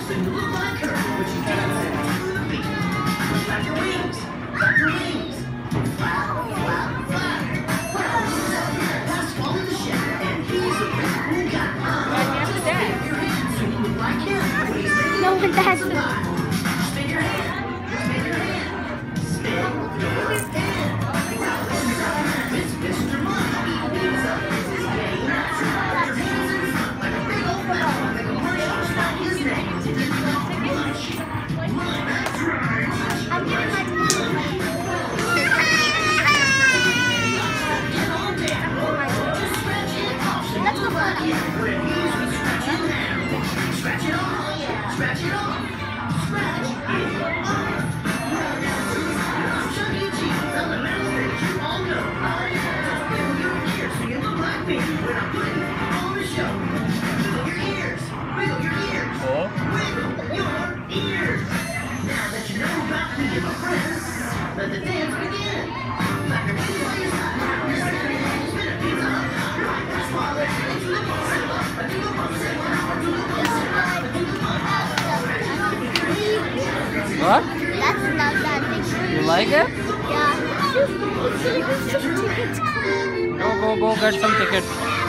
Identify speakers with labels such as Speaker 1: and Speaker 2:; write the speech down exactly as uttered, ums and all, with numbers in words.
Speaker 1: So you look like her, but you can't say to the beat. Clap your wings, clap your wings. Flap, flap, flap. Well, he's up here, that's Wally the chef, and he's a pretty cool guy. Uh, just wave your hand so you look like him. When he's making
Speaker 2: No, but that's
Speaker 1: the pie. Spin your hand, spin your hand. Spin your hand. It's Mister Munch. He's up his game. Put your hands in front like a big old mouth. Like a Munch, spell his name. Munch. Munch. That's right.
Speaker 2: I'm getting my
Speaker 1: Get on down. Just scratch it off. So
Speaker 2: Let's go
Speaker 1: like
Speaker 2: for
Speaker 1: it. When it means we scratch it down. Scratch it off. Scratch it off. Scratch it off. chuchEcheese on the mouse that you all know. Just wiggle your ears so you look like me when I'm putting on the show. Wiggle your ears. Wiggle your ears. Wiggle your ears. Now that you know about me and my friends, let the dance begin. Clap your hands while you slide. Spin your hands, spin a pizza up. Right, that's why let's get to the bump. Say what? I do the bump. Say what? I do the bump. Say what? I do the bump.
Speaker 3: What?
Speaker 2: That's not that big.
Speaker 3: You like it?
Speaker 2: Yeah.
Speaker 3: Go, go, go, get some tickets.